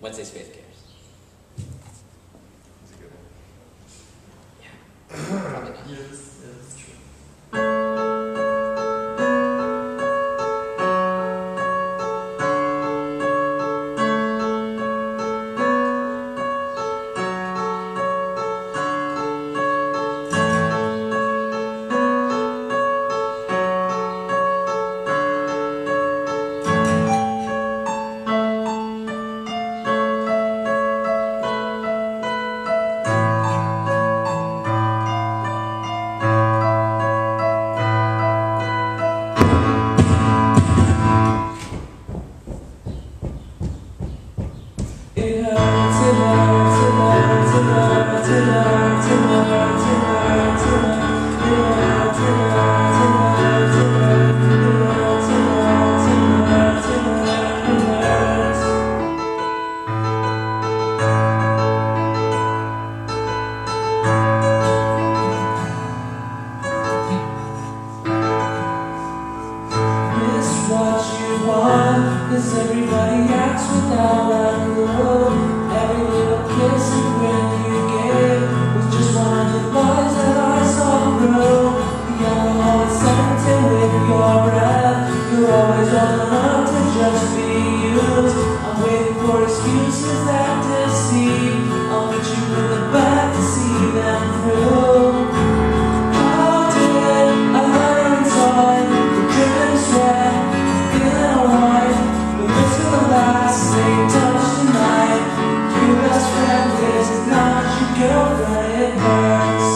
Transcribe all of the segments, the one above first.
What's his faith cares? That's a good one. Yeah. Probably not. Yes, that's true. What you want, 'cause everybody acts without a clue. Every little kiss and grin you gave was just one of the lies that I saw through. The alcohol is scented with your breath. You're always old enough to just be used. I'm waiting for excuses that deceive. I'll meet you in the back to see them through. How did I hurt inside? You're dripping sweat. Girlfriend, it hurts.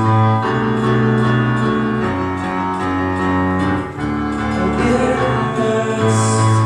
Oh, it hurts.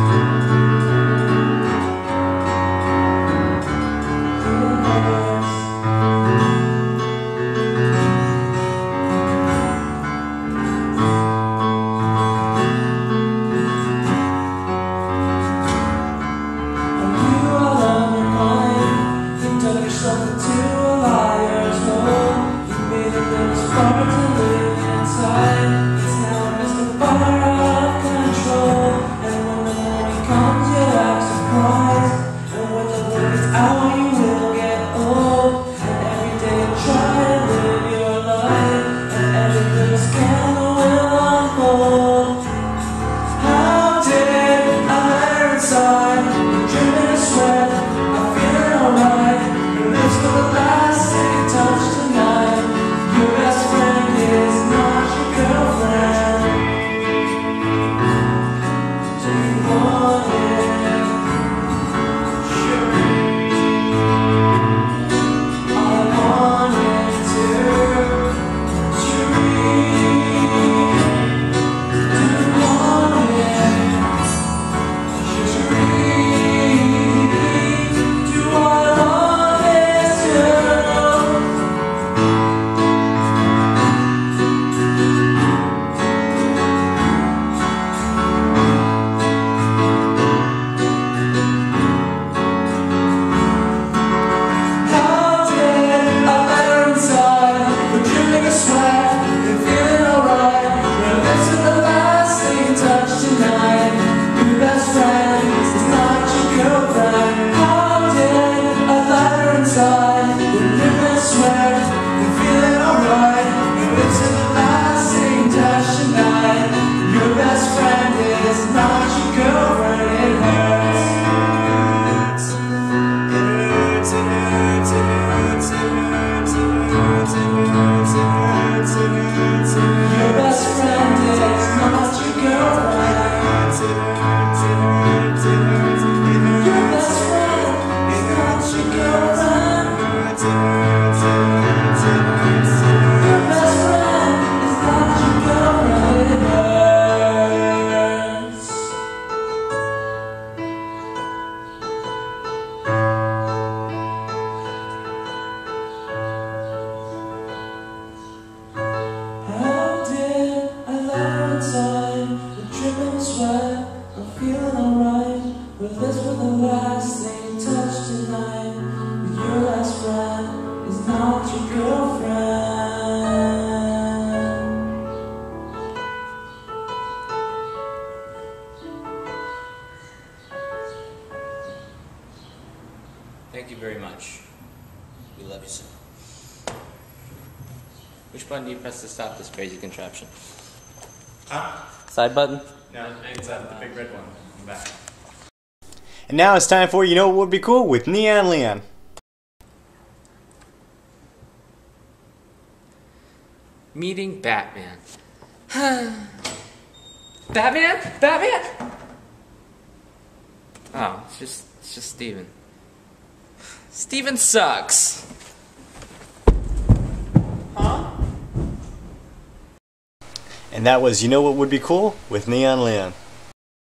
And you all on your mind, you dug yourself into a liar's hole. You made it live as far to live inside. It's now just a far out of control. And when the morning comes, you'll act surprised. And when the look is out, you will get old. And every day you try to live your life, and every little scandal will unfold. How did I hurt inside? Dripping in sweat, I'm feeling alright. Your lips for the last thing you touch tonight. Your best friend is not your girlfriend. Do you want it? Sure. I want it too. Sheree, do you want it? Sheree. Thank you very much. We love you, sir. Which button do you press to stop this crazy contraption? Huh? Side button? No, it's the big red one. I'm back. And now it's time for You Know What Would Be Cool with Neon Leon. Meeting Batman. Batman? Batman? Oh, it's just Steven. Steven sucks. And that was You Know What Would Be Cool with Neon Leon.